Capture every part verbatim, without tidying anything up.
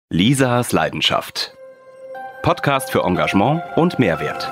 Lisas Leidenschaft. Podcast für Engagement und Mehrwert.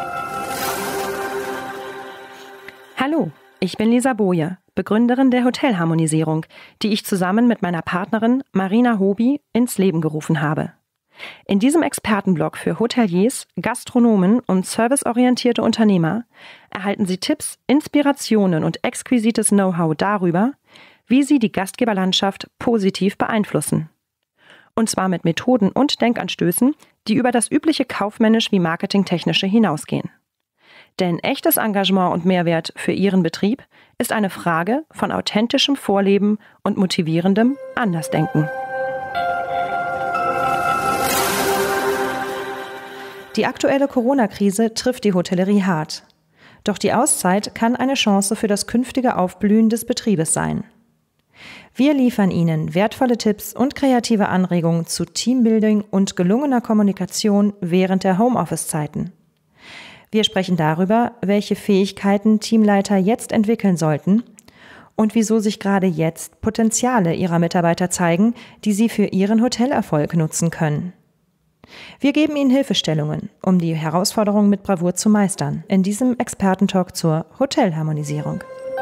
Hallo, ich bin Lisa Boje, Begründerin der Hotelharmonisierung, die ich zusammen mit meiner Partnerin Marina Hobi ins Leben gerufen habe. In diesem Expertenblog für Hoteliers, Gastronomen und serviceorientierte Unternehmer erhalten Sie Tipps, Inspirationen und exquisites Know-how darüber, wie Sie die Gastgeberlandschaft positiv beeinflussen. Und zwar mit Methoden und Denkanstößen, die über das übliche kaufmännisch wie marketingtechnische hinausgehen. Denn echtes Engagement und Mehrwert für Ihren Betrieb ist eine Frage von authentischem Vorleben und motivierendem Andersdenken. Die aktuelle Corona-Krise trifft die Hotellerie hart. Doch die Auszeit kann eine Chance für das künftige Aufblühen des Betriebes sein. Wir liefern Ihnen wertvolle Tipps und kreative Anregungen zu Teambuilding und gelungener Kommunikation während der Homeoffice-Zeiten. Wir sprechen darüber, welche Fähigkeiten Teamleiter jetzt entwickeln sollten und wieso sich gerade jetzt Potenziale ihrer Mitarbeiter zeigen, die sie für ihren Hotelerfolg nutzen können. Wir geben Ihnen Hilfestellungen, um die Herausforderungen mit Bravour zu meistern, in diesem Expertentalk zur Hotelharmonisierung.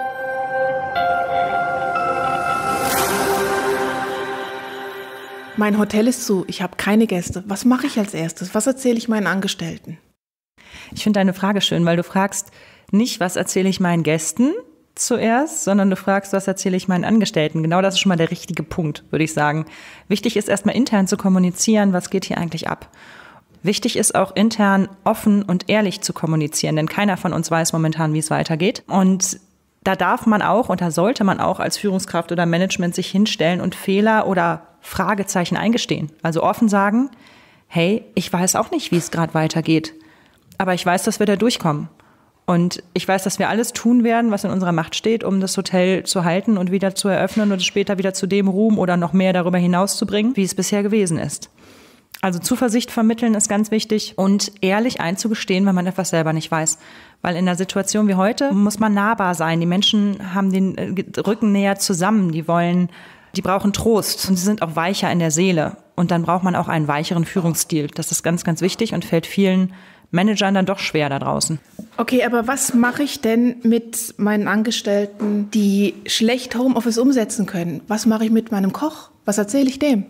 Mein Hotel ist zu, ich habe keine Gäste. Was mache ich als erstes? Was erzähle ich meinen Angestellten? Ich finde deine Frage schön, weil du fragst nicht, was erzähle ich meinen Gästen zuerst, sondern du fragst, was erzähle ich meinen Angestellten. Genau das ist schon mal der richtige Punkt, würde ich sagen. Wichtig ist erstmal intern zu kommunizieren, was geht hier eigentlich ab. Wichtig ist auch intern offen und ehrlich zu kommunizieren, denn keiner von uns weiß momentan, wie es weitergeht. Und da darf man auch und da sollte man auch als Führungskraft oder Management sich hinstellen und Fehler oder Fragezeichen eingestehen. Also offen sagen, hey, ich weiß auch nicht, wie es gerade weitergeht, aber ich weiß, dass wir da durchkommen. Und ich weiß, dass wir alles tun werden, was in unserer Macht steht, um das Hotel zu halten und wieder zu eröffnen und es später wieder zu dem Ruhm oder noch mehr darüber hinaus zu bringen, wie es bisher gewesen ist. Also Zuversicht vermitteln ist ganz wichtig und ehrlich einzugestehen, wenn man etwas selber nicht weiß. Weil in einer Situation wie heute muss man nahbar sein. Die Menschen haben den Rücken näher zusammen, die wollen, die brauchen Trost und sie sind auch weicher in der Seele. Und dann braucht man auch einen weicheren Führungsstil. Das ist ganz, ganz wichtig und fällt vielen Managern dann doch schwer da draußen. Okay, aber was mache ich denn mit meinen Angestellten, die schlecht Homeoffice umsetzen können? Was mache ich mit meinem Koch? Was erzähle ich dem?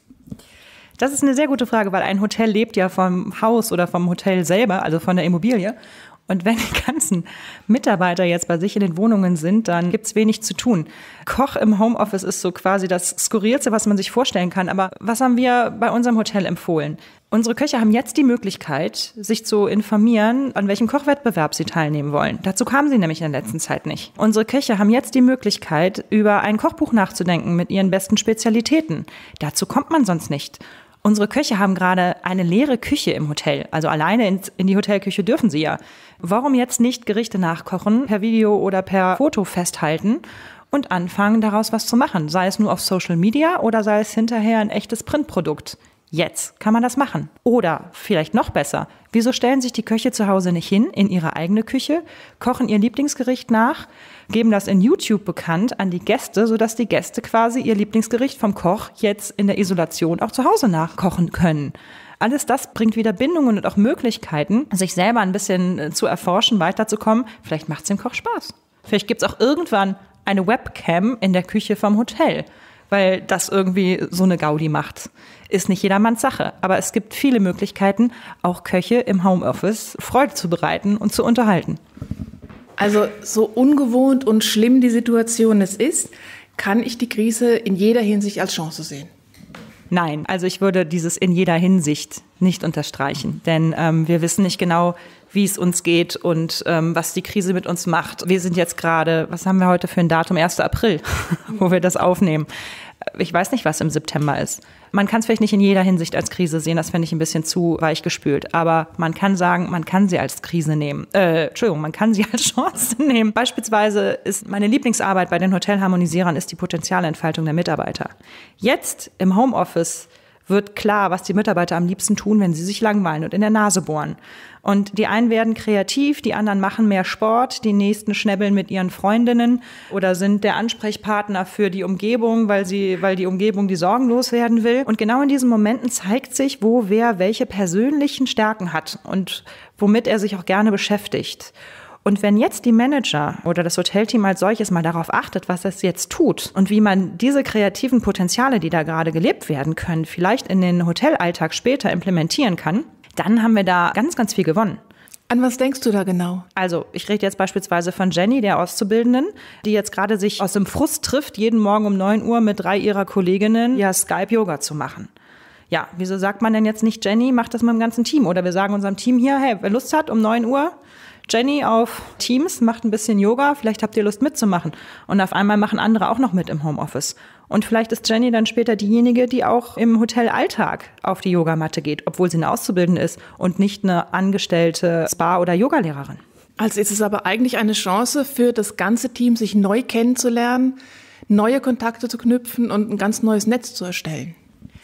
Das ist eine sehr gute Frage, weil ein Hotel lebt ja vom Haus oder vom Hotel selber, also von der Immobilie. Und wenn die ganzen Mitarbeiter jetzt bei sich in den Wohnungen sind, dann gibt's wenig zu tun. Koch im Homeoffice ist so quasi das Skurrilste, was man sich vorstellen kann. Aber was haben wir bei unserem Hotel empfohlen? Unsere Köche haben jetzt die Möglichkeit, sich zu informieren, an welchem Kochwettbewerb sie teilnehmen wollen. Dazu kamen sie nämlich in der letzten Zeit nicht. Unsere Köche haben jetzt die Möglichkeit, über ein Kochbuch nachzudenken mit ihren besten Spezialitäten. Dazu kommt man sonst nicht. Unsere Köche haben gerade eine leere Küche im Hotel. Also alleine in, in die Hotelküche dürfen sie ja. Warum jetzt nicht Gerichte nachkochen, per Video oder per Foto festhalten und anfangen, daraus was zu machen? Sei es nur auf Social Media oder sei es hinterher ein echtes Printprodukt. Jetzt kann man das machen. Oder vielleicht noch besser, wieso stellen sich die Köche zu Hause nicht hin in ihre eigene Küche, kochen ihr Lieblingsgericht nach, geben das in YouTube bekannt an die Gäste, sodass die Gäste quasi ihr Lieblingsgericht vom Koch jetzt in der Isolation auch zu Hause nachkochen können. Alles das bringt wieder Bindungen und auch Möglichkeiten, sich selber ein bisschen zu erforschen, weiterzukommen. Vielleicht macht es dem Koch Spaß. Vielleicht gibt es auch irgendwann eine Webcam in der Küche vom Hotel, weil das irgendwie so eine Gaudi macht. Ist nicht jedermanns Sache, aber es gibt viele Möglichkeiten, auch Köche im Homeoffice Freude zu bereiten und zu unterhalten. Also so ungewohnt und schlimm die Situation es ist, kann ich die Krise in jeder Hinsicht als Chance sehen? Nein, also ich würde dieses in jeder Hinsicht nicht unterstreichen, denn ähm, wir wissen nicht genau, wie es uns geht und ähm, was die Krise mit uns macht. Wir sind jetzt gerade, was haben wir heute für ein Datum? erster April, wo wir das aufnehmen. Ich weiß nicht, was im September ist. Man kann es vielleicht nicht in jeder Hinsicht als Krise sehen, das fände ich ein bisschen zu weich gespült. Aber man kann sagen, man kann sie als Krise nehmen. Äh, Entschuldigung, man kann sie als Chance nehmen. Beispielsweise ist meine Lieblingsarbeit bei den Hotelharmonisierern ist die Potenzialentfaltung der Mitarbeiter. Jetzt im Homeoffice wird klar, was die Mitarbeiter am liebsten tun, wenn sie sich langweilen und in der Nase bohren. Und die einen werden kreativ, die anderen machen mehr Sport, die nächsten schnäbbeln mit ihren Freundinnen oder sind der Ansprechpartner für die Umgebung, weil sie, weil die Umgebung die Sorgen loswerden will. Und genau in diesen Momenten zeigt sich, wo wer welche persönlichen Stärken hat und womit er sich auch gerne beschäftigt. Und wenn jetzt die Manager oder das Hotelteam als solches mal darauf achtet, was es jetzt tut und wie man diese kreativen Potenziale, die da gerade gelebt werden können, vielleicht in den Hotelalltag später implementieren kann, dann haben wir da ganz, ganz viel gewonnen. An was denkst du da genau? Also ich rede jetzt beispielsweise von Jenny, der Auszubildenden, die jetzt gerade sich aus dem Frust trifft, jeden Morgen um neun Uhr mit drei ihrer Kolleginnen ja Skype-Yoga zu machen. Ja, wieso sagt man denn jetzt nicht, Jenny, macht das mit dem ganzen Team? Oder wir sagen unserem Team hier, hey, wer Lust hat, um neun Uhr, Jenny auf Teams, macht ein bisschen Yoga, vielleicht habt ihr Lust mitzumachen. Und auf einmal machen andere auch noch mit im Homeoffice. Und vielleicht ist Jenny dann später diejenige, die auch im Hotelalltag auf die Yogamatte geht, obwohl sie eine Auszubildende ist und nicht eine angestellte Spa- oder Yogalehrerin. Also ist es aber eigentlich eine Chance für das ganze Team, sich neu kennenzulernen, neue Kontakte zu knüpfen und ein ganz neues Netz zu erstellen.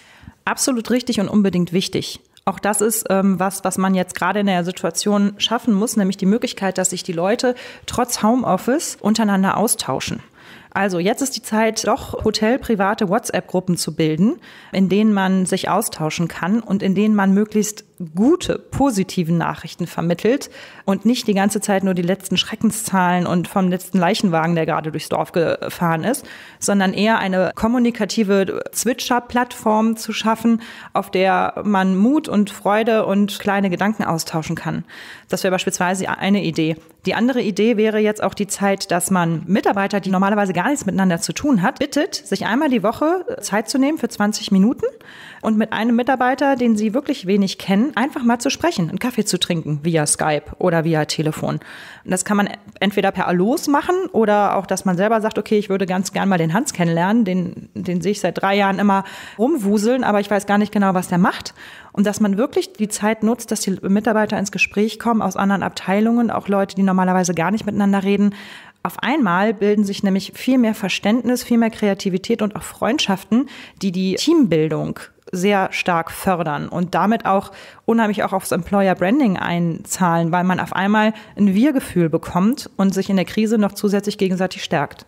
Absolut richtig und unbedingt wichtig. Auch das ist ähm, was, was man jetzt gerade in der Situation schaffen muss, nämlich die Möglichkeit, dass sich die Leute trotz Homeoffice untereinander austauschen. Also jetzt ist die Zeit, doch hotelprivate WhatsApp-Gruppen zu bilden, in denen man sich austauschen kann und in denen man möglichst gute, positive Nachrichten vermittelt und nicht die ganze Zeit nur die letzten Schreckenszahlen und vom letzten Leichenwagen, der gerade durchs Dorf gefahren ist, sondern eher eine kommunikative Zwitscher-Plattform zu schaffen, auf der man Mut und Freude und kleine Gedanken austauschen kann. Das wäre beispielsweise eine Idee. Die andere Idee wäre jetzt auch die Zeit, dass man Mitarbeiter, die normalerweise gar nichts miteinander zu tun hat, bittet, sich einmal die Woche Zeit zu nehmen für zwanzig Minuten und mit einem Mitarbeiter, den sie wirklich wenig kennen, einfach mal zu sprechen, einen Kaffee zu trinken via Skype oder via Telefon. Und das kann man entweder per Allos machen oder auch, dass man selber sagt, okay, ich würde ganz gern mal den Hans kennenlernen, den, den sehe ich seit drei Jahren immer rumwuseln, aber ich weiß gar nicht genau, was der macht. Und dass man wirklich die Zeit nutzt, dass die Mitarbeiter ins Gespräch kommen aus anderen Abteilungen, auch Leute, die normalerweise gar nicht miteinander reden. Auf einmal bilden sich nämlich viel mehr Verständnis, viel mehr Kreativität und auch Freundschaften, die die Teambildung sehr stark fördern und damit auch unheimlich auch aufs Employer Branding einzahlen, weil man auf einmal ein Wir-Gefühl bekommt und sich in der Krise noch zusätzlich gegenseitig stärkt.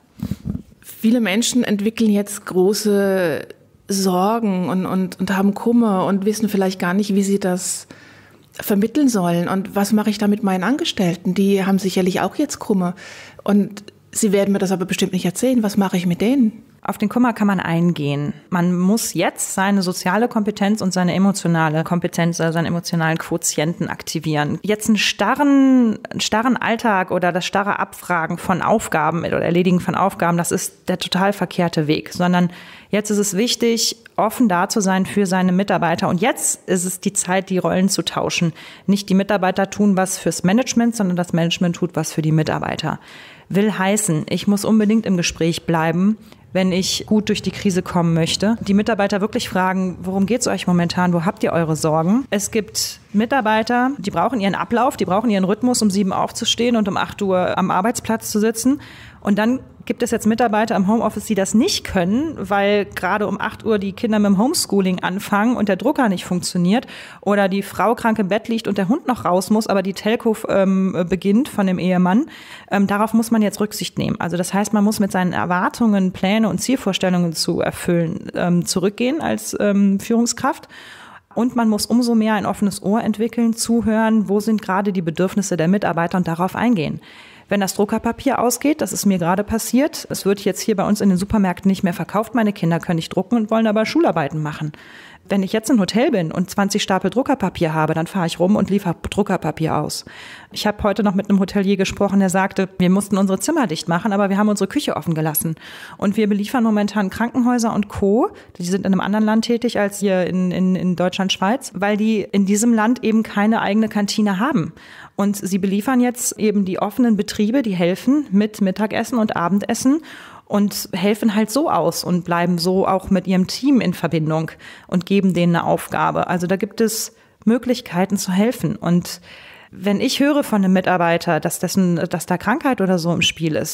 Viele Menschen entwickeln jetzt große Sorgen und, und, und haben Kummer und wissen vielleicht gar nicht, wie sie das vermitteln sollen. Und was mache ich da mit meinen Angestellten? Die haben sicherlich auch jetzt Kummer. Und sie werden mir das aber bestimmt nicht erzählen. Was mache ich mit denen? Auf den Kummer kann man eingehen. Man muss jetzt seine soziale Kompetenz und seine emotionale Kompetenz, also seinen emotionalen Quotienten aktivieren. Jetzt einen starren, einen starren Alltag oder das starre Abfragen von Aufgaben oder Erledigen von Aufgaben, das ist der total verkehrte Weg. Sondern jetzt ist es wichtig, offen da zu sein für seine Mitarbeiter. Und jetzt ist es die Zeit, die Rollen zu tauschen. Nicht die Mitarbeiter tun was fürs Management, sondern das Management tut was für die Mitarbeiter. Will heißen, ich muss unbedingt im Gespräch bleiben, wenn ich gut durch die Krise kommen möchte. Die Mitarbeiter wirklich fragen, worum geht es euch momentan, wo habt ihr eure Sorgen? Es gibt Mitarbeiter, die brauchen ihren Ablauf, die brauchen ihren Rhythmus, um sieben aufzustehen und um acht Uhr am Arbeitsplatz zu sitzen. Und dann gibt es jetzt Mitarbeiter im Homeoffice, die das nicht können, weil gerade um acht Uhr die Kinder mit dem Homeschooling anfangen und der Drucker nicht funktioniert oder die Frau krank im Bett liegt und der Hund noch raus muss, aber die Telco ähm, beginnt von dem Ehemann. Ähm, darauf muss man jetzt Rücksicht nehmen. Also das heißt, man muss mit seinen Erwartungen, Pläne und Zielvorstellungen zu erfüllen ähm, zurückgehen als ähm, Führungskraft. Und man muss umso mehr ein offenes Ohr entwickeln, zuhören, wo sind gerade die Bedürfnisse der Mitarbeiter und darauf eingehen. Wenn das Druckerpapier ausgeht, das ist mir gerade passiert, es wird jetzt hier bei uns in den Supermärkten nicht mehr verkauft, meine Kinder können nicht drucken und wollen aber Schularbeiten machen. Wenn ich jetzt im Hotel bin und zwanzig Stapel Druckerpapier habe, dann fahre ich rum und liefere Druckerpapier aus. Ich habe heute noch mit einem Hotelier gesprochen, der sagte, wir mussten unsere Zimmer dicht machen, aber wir haben unsere Küche offen gelassen. Und wir beliefern momentan Krankenhäuser und Co., die sind in einem anderen Land tätig als hier in, in, in Deutschland, Schweiz, weil die in diesem Land eben keine eigene Kantine haben. Und sie beliefern jetzt eben die offenen Betriebe, die helfen mit Mittagessen und Abendessen und helfen halt so aus und bleiben so auch mit ihrem Team in Verbindung und geben denen eine Aufgabe. Also da gibt es Möglichkeiten zu helfen. Und wenn ich höre von einem Mitarbeiter, dass dessen, dass da Krankheit oder so im Spiel ist,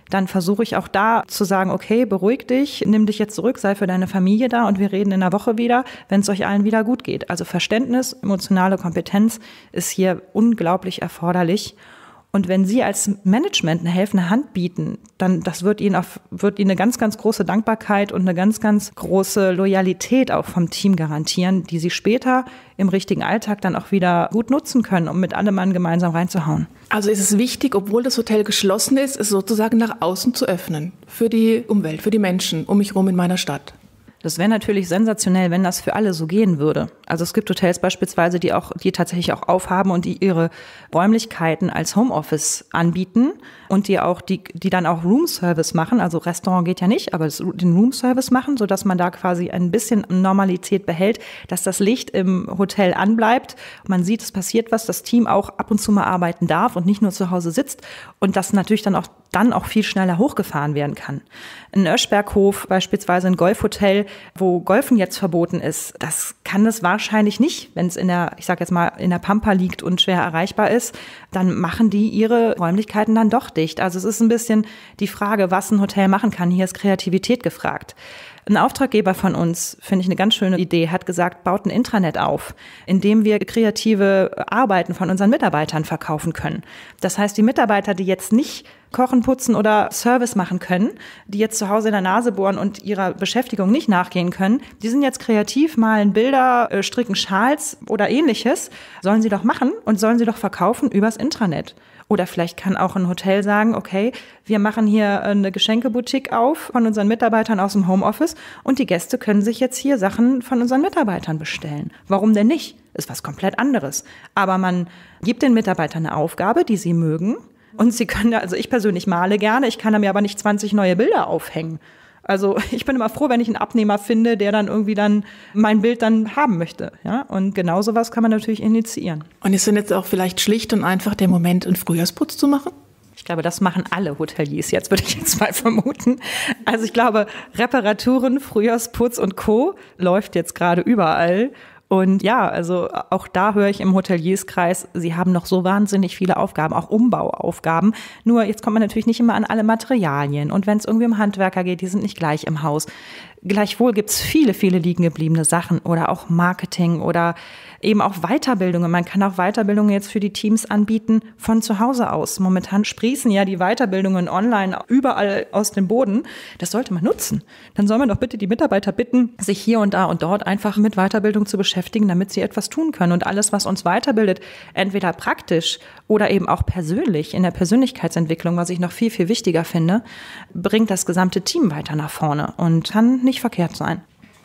dann versuche ich auch da zu sagen, okay, beruhig dich, nimm dich jetzt zurück, sei für deine Familie da und wir reden in der Woche wieder, wenn es euch allen wieder gut geht. Also Verständnis, emotionale Kompetenz ist hier unglaublich erforderlich. Und wenn Sie als Management eine helfende Hand bieten, dann das wird Ihnen, auf, wird Ihnen eine ganz, ganz große Dankbarkeit und eine ganz, ganz große Loyalität auch vom Team garantieren, die Sie später im richtigen Alltag dann auch wieder gut nutzen können, um mit allem Mann gemeinsam reinzuhauen. Also ist es wichtig, obwohl das Hotel geschlossen ist, es sozusagen nach außen zu öffnen für die Umwelt, für die Menschen um mich herum in meiner Stadt. Das wäre natürlich sensationell, wenn das für alle so gehen würde. Also es gibt Hotels beispielsweise, die auch, die tatsächlich auch aufhaben und die ihre Räumlichkeiten als Homeoffice anbieten und die auch, die, die dann auch Roomservice machen. Also Restaurant geht ja nicht, aber den Roomservice machen, sodass man da quasi ein bisschen Normalität behält, dass das Licht im Hotel anbleibt. Man sieht, es passiert was, das Team auch ab und zu mal arbeiten darf und nicht nur zu Hause sitzt und das natürlich dann auch, dann auch viel schneller hochgefahren werden kann. Ein Öschberghof, beispielsweise ein Golfhotel, wo Golfen jetzt verboten ist, das kann es wahrscheinlich nicht, wenn es in der, ich sag jetzt mal, in der Pampa liegt und schwer erreichbar ist, dann machen die ihre Räumlichkeiten dann doch dicht. Also es ist ein bisschen die Frage, was ein Hotel machen kann. Hier ist Kreativität gefragt. Ein Auftraggeber von uns, finde ich eine ganz schöne Idee, hat gesagt, baut ein Intranet auf, in dem wir kreative Arbeiten von unseren Mitarbeitern verkaufen können. Das heißt, die Mitarbeiter, die jetzt nicht kochen, putzen oder Service machen können, die jetzt zu Hause in der Nase bohren und ihrer Beschäftigung nicht nachgehen können, die sind jetzt kreativ, malen Bilder, stricken Schals oder ähnliches, sollen sie doch machen und sollen sie doch verkaufen übers Intranet. Oder vielleicht kann auch ein Hotel sagen, okay, wir machen hier eine Geschenkeboutique auf von unseren Mitarbeitern aus dem Homeoffice und die Gäste können sich jetzt hier Sachen von unseren Mitarbeitern bestellen. Warum denn nicht? Ist was komplett anderes. Aber man gibt den Mitarbeitern eine Aufgabe, die sie mögen. Und sie können, also ich persönlich male gerne, ich kann da mir aber nicht zwanzig neue Bilder aufhängen. Also ich bin immer froh, wenn ich einen Abnehmer finde, der dann irgendwie dann mein Bild dann haben möchte. Ja? Und genau sowas kann man natürlich initiieren. Und ist denn jetzt auch vielleicht schlicht und einfach der Moment, einen Frühjahrsputz zu machen? Ich glaube, das machen alle Hoteliers jetzt, würde ich jetzt mal vermuten. Also ich glaube, Reparaturen, Frühjahrsputz und Co. läuft jetzt gerade überall. Und ja, also auch da höre ich im Hotelierskreis, sie haben noch so wahnsinnig viele Aufgaben, auch Umbauaufgaben. Nur jetzt kommt man natürlich nicht immer an alle Materialien. Und wenn es irgendwie um Handwerker geht, die sind nicht gleich im Haus. Gleichwohl gibt es viele, viele liegen gebliebene Sachen oder auch Marketing oder eben auch Weiterbildungen. Man kann auch Weiterbildungen jetzt für die Teams anbieten von zu Hause aus. Momentan sprießen ja die Weiterbildungen online überall aus dem Boden. Das sollte man nutzen. Dann soll man doch bitte die Mitarbeiter bitten, sich hier und da und dort einfach mit Weiterbildung zu beschäftigen, damit sie etwas tun können. Und alles, was uns weiterbildet, entweder praktisch oder eben auch persönlich, in der Persönlichkeitsentwicklung, was ich noch viel, viel wichtiger finde, bringt das gesamte Team weiter nach vorne und kann nicht verkehrt sein.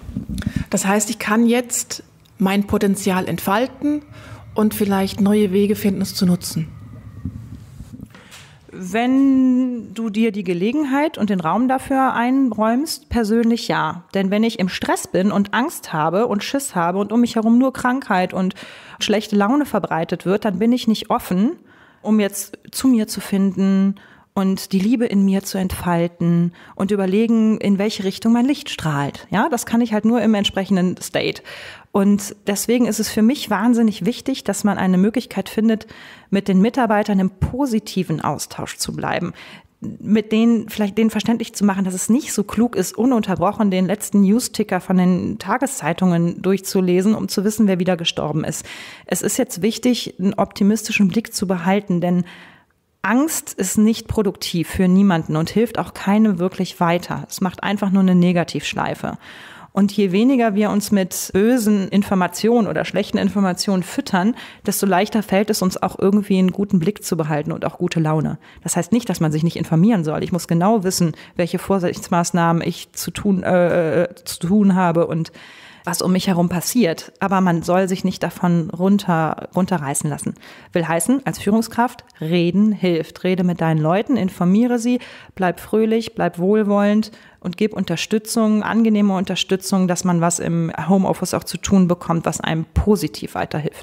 Das heißt, ich kann jetzt mein Potenzial entfalten und vielleicht neue Wege finden, es zu nutzen. Wenn du dir die Gelegenheit und den Raum dafür einräumst, persönlich ja. Denn wenn ich im Stress bin und Angst habe und Schiss habe und um mich herum nur Krankheit und schlechte Laune verbreitet wird, dann bin ich nicht offen, um jetzt zu mir zu finden und die Liebe in mir zu entfalten und überlegen, in welche Richtung mein Licht strahlt. Ja, das kann ich halt nur im entsprechenden State. Und deswegen ist es für mich wahnsinnig wichtig, dass man eine Möglichkeit findet, mit den Mitarbeitern im positiven Austausch zu bleiben. Mit denen vielleicht denen verständlich zu machen, dass es nicht so klug ist, ununterbrochen den letzten News-Ticker von den Tageszeitungen durchzulesen, um zu wissen, wer wieder gestorben ist. Es ist jetzt wichtig, einen optimistischen Blick zu behalten, denn Angst ist nicht produktiv für niemanden und hilft auch keinem wirklich weiter. Es macht einfach nur eine Negativschleife. Und je weniger wir uns mit bösen Informationen oder schlechten Informationen füttern, desto leichter fällt es uns auch irgendwie einen guten Blick zu behalten und auch gute Laune. Das heißt nicht, dass man sich nicht informieren soll. Ich muss genau wissen, welche Vorsichtsmaßnahmen ich zu tun, äh, zu tun habe und was um mich herum passiert. Aber man soll sich nicht davon runter, runterreißen lassen. Will heißen, als Führungskraft, reden hilft. Rede mit deinen Leuten, informiere sie, bleib fröhlich, bleib wohlwollend und gib Unterstützung, angenehme Unterstützung, dass man was im Homeoffice auch zu tun bekommt, was einem positiv weiterhilft.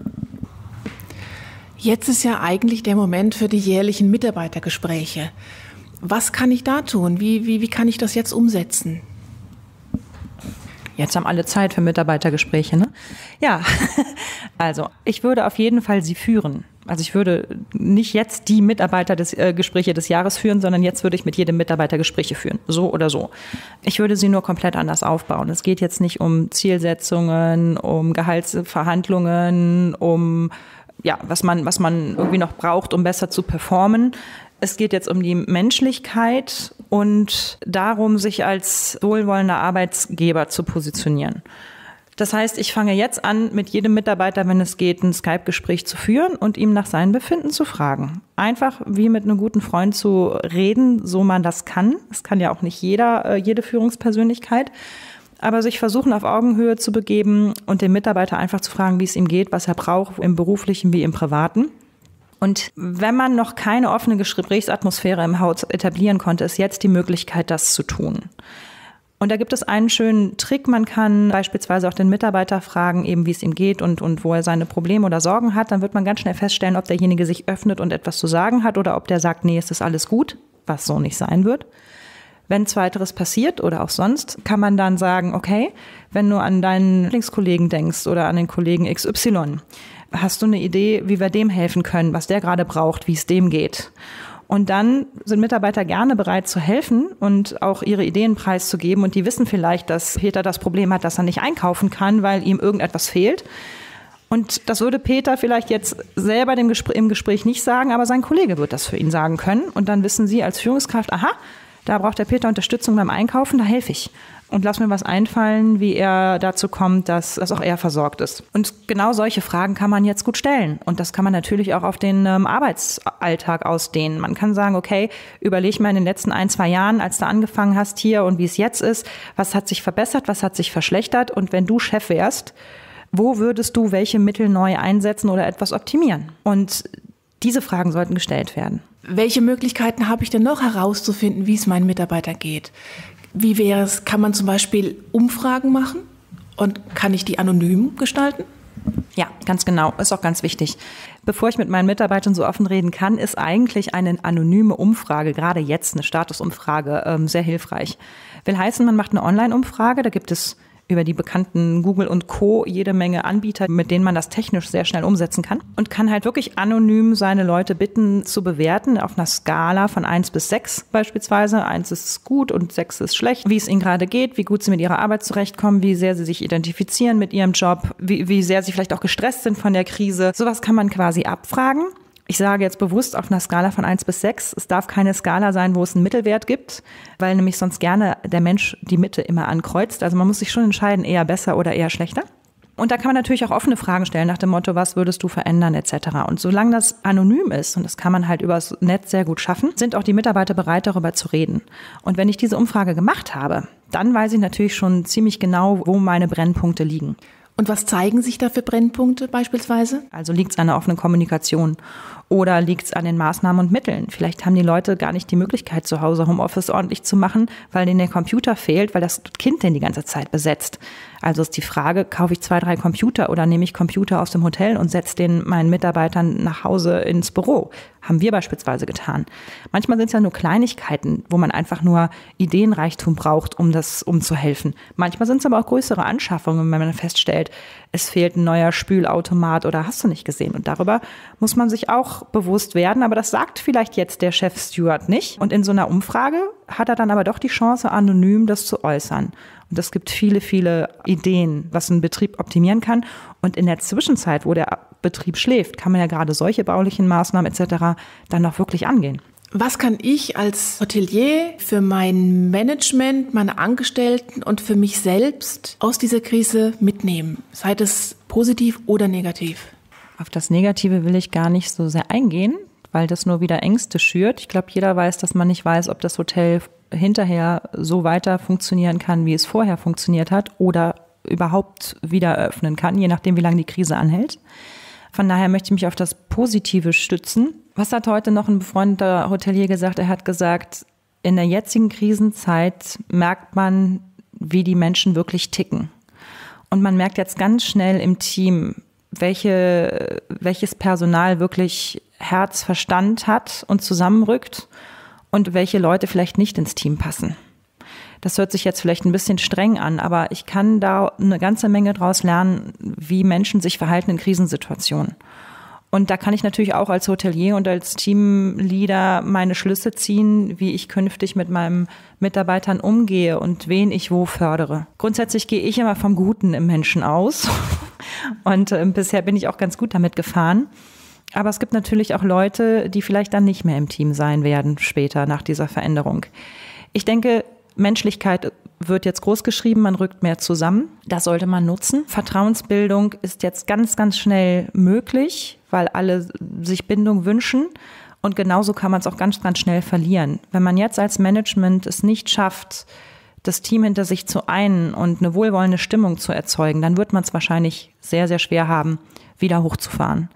Jetzt ist ja eigentlich der Moment für die jährlichen Mitarbeitergespräche. Was kann ich da tun? Wie, wie, wie kann ich das jetzt umsetzen? Jetzt haben alle Zeit für Mitarbeitergespräche, ne? Ja, also ich würde auf jeden Fall sie führen. Also ich würde nicht jetzt die Mitarbeiter des äh, Gespräche des Jahres führen, sondern jetzt würde ich mit jedem Mitarbeiter Gespräche führen, so oder so. Ich würde sie nur komplett anders aufbauen. Es geht jetzt nicht um Zielsetzungen, um Gehaltsverhandlungen, um ja, was man, was man irgendwie noch braucht, um besser zu performen. Es geht jetzt um die Menschlichkeit und darum, sich als wohlwollender Arbeitgeber zu positionieren. Das heißt, ich fange jetzt an, mit jedem Mitarbeiter, wenn es geht, ein Skype-Gespräch zu führen und ihm nach seinem Befinden zu fragen. Einfach wie mit einem guten Freund zu reden, so man das kann. Das kann ja auch nicht jeder, jede Führungspersönlichkeit. Aber sich versuchen, auf Augenhöhe zu begeben und den Mitarbeiter einfach zu fragen, wie es ihm geht, was er braucht, im Beruflichen wie im Privaten. Und wenn man noch keine offene Gesprächsatmosphäre im Haus etablieren konnte, ist jetzt die Möglichkeit, das zu tun. Und da gibt es einen schönen Trick. Man kann beispielsweise auch den Mitarbeiter fragen, eben wie es ihm geht und, und wo er seine Probleme oder Sorgen hat. Dann wird man ganz schnell feststellen, ob derjenige sich öffnet und etwas zu sagen hat oder ob der sagt, nee, es ist alles gut, was so nicht sein wird. Wenn Zweiteres passiert oder auch sonst, kann man dann sagen, okay, wenn du an deinen Lieblingskollegen denkst oder an den Kollegen X Y, hast du eine Idee, wie wir dem helfen können, was der gerade braucht, wie es dem geht? Und dann sind Mitarbeiter gerne bereit zu helfen und auch ihre Ideen preiszugeben. Und die wissen vielleicht, dass Peter das Problem hat, dass er nicht einkaufen kann, weil ihm irgendetwas fehlt. Und das würde Peter vielleicht jetzt selber dem Gespr- im Gespräch nicht sagen, aber sein Kollege wird das für ihn sagen können. Und dann wissen Sie als Führungskraft, aha, da braucht der Peter Unterstützung beim Einkaufen, da helfe ich. Und lass mir was einfallen, wie er dazu kommt, dass, dass auch er versorgt ist. Und genau solche Fragen kann man jetzt gut stellen. Und das kann man natürlich auch auf den ähm, Arbeitsalltag ausdehnen. Man kann sagen, okay, überleg mal in den letzten ein, zwei Jahren, als du angefangen hast hier und wie es jetzt ist, was hat sich verbessert, was hat sich verschlechtert? Und wenn du Chef wärst, wo würdest du welche Mittel neu einsetzen oder etwas optimieren? Und diese Fragen sollten gestellt werden. Welche Möglichkeiten habe ich denn noch herauszufinden, wie es meinen Mitarbeitern geht? Wie wäre es, kann man zum Beispiel Umfragen machen und kann ich die anonym gestalten? Ja, ganz genau. Ist auch ganz wichtig. Bevor ich mit meinen Mitarbeitern so offen reden kann, ist eigentlich eine anonyme Umfrage, gerade jetzt eine Statusumfrage, ähm, sehr hilfreich. Will heißen, man macht eine Online-Umfrage, da gibt es über die bekannten Google und Co. jede Menge Anbieter, mit denen man das technisch sehr schnell umsetzen kann und kann halt wirklich anonym seine Leute bitten zu bewerten auf einer Skala von eins bis sechs beispielsweise. eins ist gut und sechs ist schlecht, wie es ihnen gerade geht, wie gut sie mit ihrer Arbeit zurechtkommen, wie sehr sie sich identifizieren mit ihrem Job, wie, wie sehr sie vielleicht auch gestresst sind von der Krise. Sowas kann man quasi abfragen. Ich sage jetzt bewusst auf einer Skala von eins bis sechs. Es darf keine Skala sein, wo es einen Mittelwert gibt, weil nämlich sonst gerne der Mensch die Mitte immer ankreuzt. Also man muss sich schon entscheiden, eher besser oder eher schlechter. Und da kann man natürlich auch offene Fragen stellen nach dem Motto, was würdest du verändern et cetera. Und solange das anonym ist, und das kann man halt übers Netz sehr gut schaffen, sind auch die Mitarbeiter bereit, darüber zu reden. Und wenn ich diese Umfrage gemacht habe, dann weiß ich natürlich schon ziemlich genau, wo meine Brennpunkte liegen. Und was zeigen sich da für Brennpunkte beispielsweise? Also liegt es an der offenen Kommunikation oder liegt es an den Maßnahmen und Mitteln? Vielleicht haben die Leute gar nicht die Möglichkeit, zu Hause Homeoffice ordentlich zu machen, weil denen der Computer fehlt, weil das Kind den die ganze Zeit besetzt. Also ist die Frage, kaufe ich zwei, drei Computer oder nehme ich Computer aus dem Hotel und setze den meinen Mitarbeitern nach Hause ins Büro? Haben wir beispielsweise getan. Manchmal sind es ja nur Kleinigkeiten, wo man einfach nur Ideenreichtum braucht, um das umzuhelfen. Manchmal sind es aber auch größere Anschaffungen, wenn man feststellt, es fehlt ein neuer Spülautomat oder hast du nicht gesehen. Und darüber muss man sich auch bewusst werden. Aber das sagt vielleicht jetzt der Chef Steward nicht. Und in so einer Umfrage hat er dann aber doch die Chance, anonym das zu äußern. Und es gibt viele, viele Ideen, was ein Betrieb optimieren kann. Und in der Zwischenzeit, wo der Betrieb schläft, kann man ja gerade solche baulichen Maßnahmen et cetera dann noch wirklich angehen. Was kann ich als Hotelier für mein Management, meine Angestellten und für mich selbst aus dieser Krise mitnehmen? Sei es positiv oder negativ? Auf das Negative will ich gar nicht so sehr eingehen, weil das nur wieder Ängste schürt. Ich glaube, jeder weiß, dass man nicht weiß, ob das Hotel hinterher so weiter funktionieren kann, wie es vorher funktioniert hat oder überhaupt wieder eröffnen kann, je nachdem, wie lange die Krise anhält. Von daher möchte ich mich auf das Positive stützen. Was hat heute noch ein befreundeter Hotelier gesagt? Er hat gesagt, in der jetzigen Krisenzeit merkt man, wie die Menschen wirklich ticken. Und man merkt jetzt ganz schnell im Team, welche, welches Personal wirklich Herz, Verstand hat und zusammenrückt und welche Leute vielleicht nicht ins Team passen. Das hört sich jetzt vielleicht ein bisschen streng an, aber ich kann da eine ganze Menge draus lernen, wie Menschen sich verhalten in Krisensituationen. Und da kann ich natürlich auch als Hotelier und als Teamleader meine Schlüsse ziehen, wie ich künftig mit meinen Mitarbeitern umgehe und wen ich wo fördere. Grundsätzlich gehe ich immer vom Guten im Menschen aus und äh, bisher bin ich auch ganz gut damit gefahren. Aber es gibt natürlich auch Leute, die vielleicht dann nicht mehr im Team sein werden später nach dieser Veränderung. Ich denke, Menschlichkeit wird jetzt groß geschrieben, man rückt mehr zusammen. Das sollte man nutzen. Vertrauensbildung ist jetzt ganz, ganz schnell möglich, weil alle sich Bindung wünschen. Und genauso kann man es auch ganz, ganz schnell verlieren. Wenn man jetzt als Management es nicht schafft, das Team hinter sich zu einen und eine wohlwollende Stimmung zu erzeugen, dann wird man es wahrscheinlich sehr, sehr schwer haben, wieder hochzufahren.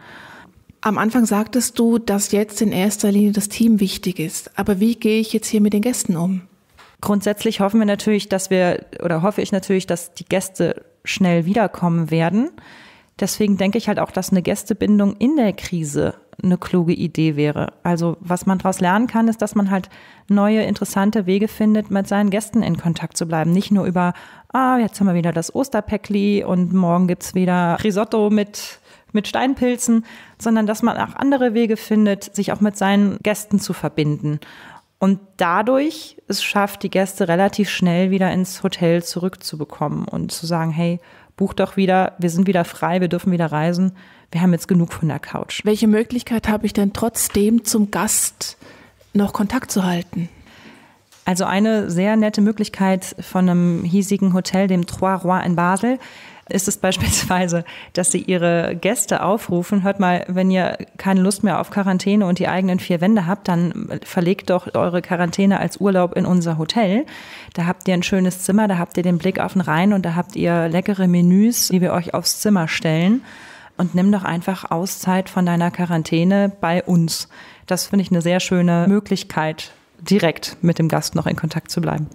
Am Anfang sagtest du, dass jetzt in erster Linie das Team wichtig ist. Aber wie gehe ich jetzt hier mit den Gästen um? Grundsätzlich hoffen wir natürlich, dass wir, oder hoffe ich natürlich, dass die Gäste schnell wiederkommen werden. Deswegen denke ich halt auch, dass eine Gästebindung in der Krise eine kluge Idee wäre. Also was man daraus lernen kann, ist, dass man halt neue, interessante Wege findet, mit seinen Gästen in Kontakt zu bleiben. Nicht nur über, ah, jetzt haben wir wieder das Osterpäckli und morgen gibt's wieder Risotto mit, mit Steinpilzen, sondern dass man auch andere Wege findet, sich auch mit seinen Gästen zu verbinden. Und dadurch es schafft, die Gäste relativ schnell wieder ins Hotel zurückzubekommen und zu sagen, hey, buch doch wieder, wir sind wieder frei, wir dürfen wieder reisen, wir haben jetzt genug von der Couch. Welche Möglichkeit habe ich denn trotzdem zum Gast noch Kontakt zu halten? Also eine sehr nette Möglichkeit von einem hiesigen Hotel, dem Trois Rois in Basel, ist es beispielsweise, dass sie ihre Gäste aufrufen, hört mal, wenn ihr keine Lust mehr auf Quarantäne und die eigenen vier Wände habt, dann verlegt doch eure Quarantäne als Urlaub in unser Hotel. Da habt ihr ein schönes Zimmer, da habt ihr den Blick auf den Rhein und da habt ihr leckere Menüs, die wir euch aufs Zimmer stellen. Und nimm doch einfach Auszeit von deiner Quarantäne bei uns. Das finde ich eine sehr schöne Möglichkeit, direkt mit dem Gast noch in Kontakt zu bleiben.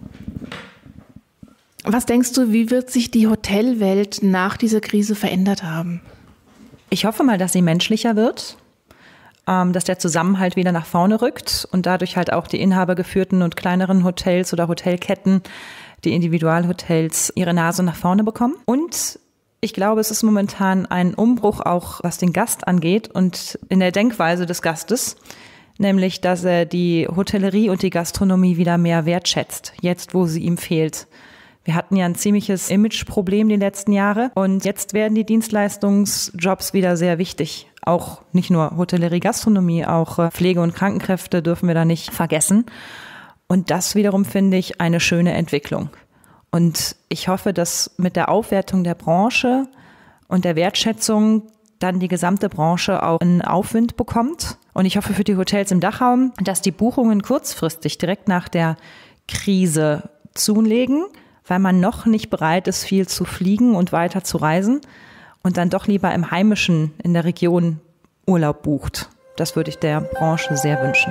Was denkst du, wie wird sich die Hotelwelt nach dieser Krise verändert haben? Ich hoffe mal, dass sie menschlicher wird, dass der Zusammenhalt wieder nach vorne rückt und dadurch halt auch die inhabergeführten und kleineren Hotels oder Hotelketten, die Individualhotels, ihre Nase nach vorne bekommen. Und ich glaube, es ist momentan ein Umbruch auch, was den Gast angeht und in der Denkweise des Gastes, nämlich, dass er die Hotellerie und die Gastronomie wieder mehr wertschätzt, jetzt wo sie ihm fehlt. Wir hatten ja ein ziemliches Imageproblem die letzten Jahre und jetzt werden die Dienstleistungsjobs wieder sehr wichtig. Auch nicht nur Hotellerie, Gastronomie, auch Pflege- und Krankenkräfte dürfen wir da nicht vergessen. Und das wiederum finde ich eine schöne Entwicklung. Und ich hoffe, dass mit der Aufwertung der Branche und der Wertschätzung dann die gesamte Branche auch einen Aufwind bekommt. Und ich hoffe für die Hotels im Dachraum, dass die Buchungen kurzfristig direkt nach der Krise zulegen, weil man noch nicht bereit ist, viel zu fliegen und weiter zu reisen und dann doch lieber im Heimischen in der Region Urlaub bucht. Das würde ich der Branche sehr wünschen.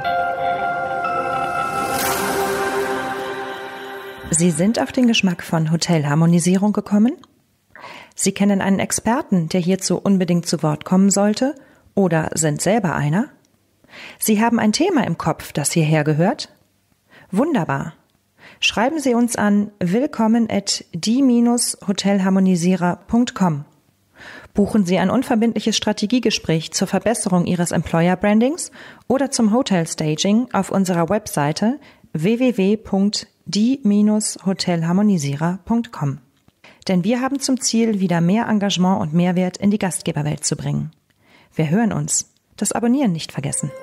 Sie sind auf den Geschmack von Hotelharmonisierung gekommen? Sie kennen einen Experten, der hierzu unbedingt zu Wort kommen sollte? Oder sind selber einer? Sie haben ein Thema im Kopf, das hierher gehört? Wunderbar. Schreiben Sie uns an willkommen at die hotelharmonisierer punkt com. Buchen Sie ein unverbindliches Strategiegespräch zur Verbesserung Ihres Employer Brandings oder zum Hotel Staging auf unserer Webseite w w w punkt die hotelharmonisierer punkt com. Denn wir haben zum Ziel, wieder mehr Engagement und Mehrwert in die Gastgeberwelt zu bringen. Wir hören uns. Das Abonnieren nicht vergessen.